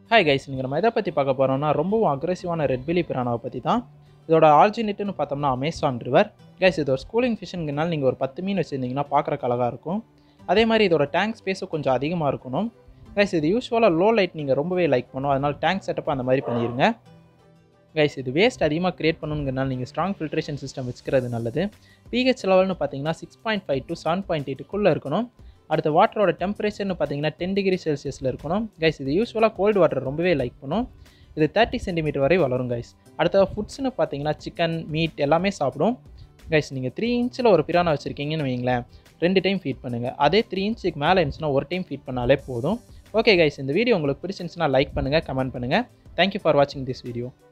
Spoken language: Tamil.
ஹாய் கைஸ், நீங்கள் நம்ம எதை பற்றி பார்க்க போகிறோம்னா ரொம்பவும் அக்ரெசிவான ரெட் பில்லி பிரானாவை பற்றி தான். இதோட ஆரிஜினேட்டுன்னு பார்த்தோம்னா அமேசான் ரிவர். கைஸ், இது ஒரு ஸ்கூலிங் ஃபிஷ்ஷுங்கனால நீங்கள் ஒரு 10 மீன் வச்சுருந்தீங்கன்னா பார்க்குறக்கு அழகாக இருக்கும். அதே மாதிரி இதோட டேங்க் ஸ்பேஸும் கொஞ்சம் அதிகமாக இருக்கணும். கைஸ், இது யூஸ்வலாக லோ லைட் நீங்கள் ரொம்பவே லைக் பண்ணும், அதனால் டேங்க் செட்டப்பாக அந்த மாதிரி பண்ணிடுங்க. கைஸ், இது வேஸ்ட் அதிகமாக க்ரியேட் பண்ணணுங்கிறனால நீங்கள் ஸ்ட்ராங் ஃபில்ட்ரேஷன் சிஸ்டம் வச்சுக்கிறது நல்லது. pH லெவல்னு பார்த்தீங்கன்னா 6.5 to 7.8க்குள்ளே இருக்கணும். அடுத்த வாட்டரோட டெம்பரேச்சர்னு பார்த்தீங்கன்னா 10 டிகிரி செல்சியஸில் இருக்கணும். கைஸ், இது யூஸ்வலாக கோல்டு வாட்டர் ரொம்பவே லைக் பண்ணும். இது 30 சென்டிமீட்டர் வரை வளரும். கைஸ், அடுத்த ஃபுட்ஸ்னு பார்த்தீங்கன்னா சிக்கன், மீட் எல்லாமே சாப்பிடும். கைஸ், நீங்கள் 3 இன்ச்சில் ஒரு பிரானா வச்சுருக்கீங்கன்னு வைங்களேன், 2 டைம் ஃபீட் பண்ணுங்கள். அதே 3 இன்ச்சுக்கு மேலே இருந்துச்சுன்னா ஒரு டைம் ஃபீட் பண்ணாலே போதும். ஓகே கைஸ், இந்த வீடியோ உங்களுக்கு பிடிச்சிருந்துச்சுன்னா லைக் பண்ணுங்கள், கமெண்ட் பண்ணுங்கள். தேங்க்யூ ஃபார் வாட்சிங் திஸ் வீடியோ.